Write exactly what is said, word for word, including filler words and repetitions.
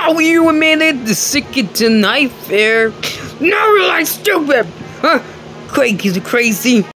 Oh, you admitted to sick it tonight, fair. No, like stupid. Huh? Craig is crazy.